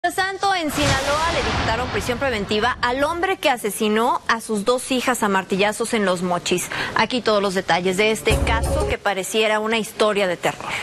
Mientras tanto, en Sinaloa le dictaron prisión preventiva al hombre que asesinó a sus dos hijas a martillazos en Los Mochis. Aquí todos los detalles de este caso que pareciera una historia de terror.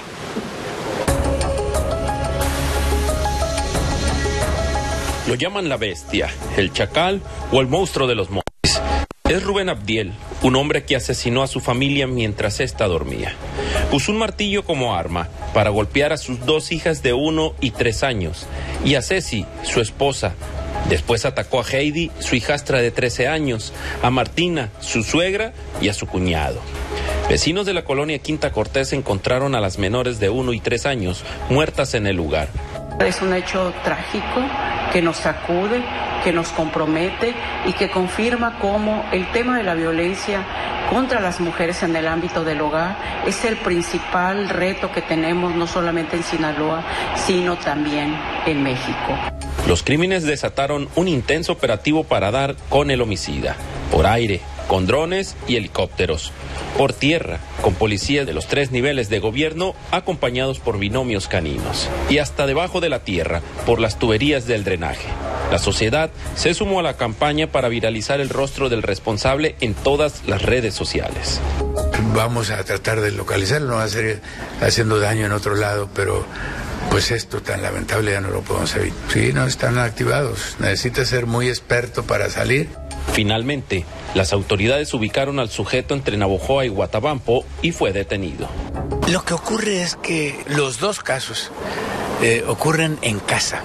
Lo llaman la bestia, el chacal o el monstruo de los montes. Es Rubén Abdiel, un hombre que asesinó a su familia mientras ésta dormía. Usó un martillo como arma para golpear a sus dos hijas de 1 y 3 años y a Ceci, su esposa. Después atacó a Heidi, su hijastra de 13 años, a Martina, su suegra, y a su cuñado. Vecinos de la colonia Quinta Cortés encontraron a las menores de 1 y 3 años muertas en el lugar. Es un hecho trágico que nos sacude, que nos compromete y que confirma cómo el tema de la violencia contra las mujeres en el ámbito del hogar es el principal reto que tenemos no solamente en Sinaloa, sino también en México. Los crímenes desataron un intenso operativo para dar con el homicida, por aire, con drones y helicópteros, por tierra, con policías de los 3 niveles de gobierno acompañados por binomios caninos, y hasta debajo de la tierra, por las tuberías del drenaje. La sociedad se sumó a la campaña para viralizar el rostro del responsable en todas las redes sociales. Vamos a tratar de localizarlo, no va a ser haciendo daño en otro lado, pero pues esto tan lamentable ya no lo podemos evitar. Sí, no están activados, necesita ser muy experto para salir. Finalmente, las autoridades ubicaron al sujeto entre Navojoa y Guatabampo y fue detenido. Lo que ocurre es que los dos casos ocurren en casa.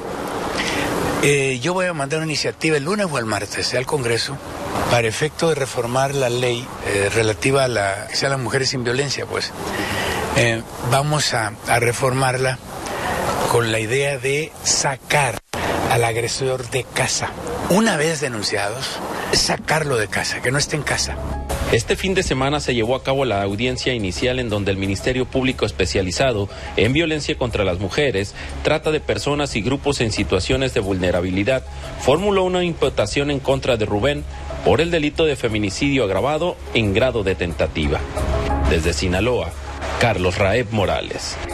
Yo voy a mandar una iniciativa el lunes o el martes al Congreso para efecto de reformar la ley relativa a las mujeres sin violencia, pues. Vamos a reformarla con la idea de sacar al agresor de casa. Una vez denunciados, sacarlo de casa, que no esté en casa. Este fin de semana se llevó a cabo la audiencia inicial en donde el Ministerio Público especializado en violencia contra las mujeres, trata de personas y grupos en situaciones de vulnerabilidad, formuló una imputación en contra de Rubén por el delito de feminicidio agravado en grado de tentativa. Desde Sinaloa, Carlos Raeb Morales.